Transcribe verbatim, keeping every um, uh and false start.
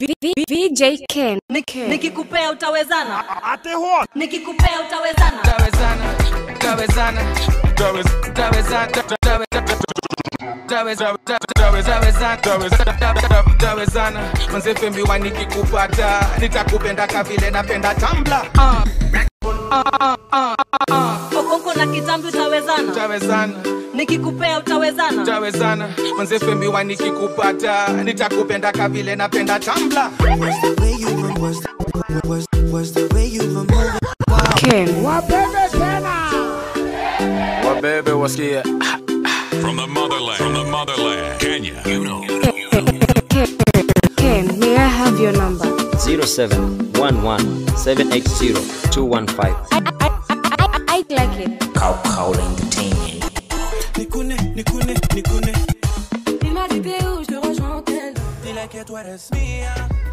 V J Ken. Nikikupea utawezana. Ate ho. Nikikupea utawezana. Utawezana. Utawezana. Utawezana. Utawezana. Manze fembi wa nikikupata nitakupenda kavile napenda Tumblr. Okonko na kitambi utawezana. Utawezana. Nikikupea utawezana. Utawezana. Manze fembi wa nikikupata nitakupenda kavile napenda Tumblr. Was the way you were, was the, was, was the way you were moving. Ken. Wabebe tena. Wabebe wasikia. From the motherland, from the motherland, Kenya. You know. Ken, may I have your number? zero seven one one seven eight zero two one five. I, I, I, I like it. Cow Cow Entertainment. Nikune, nikune, nikune. Il m'a dit où je te rejoins tel. Dile que tú eres mía.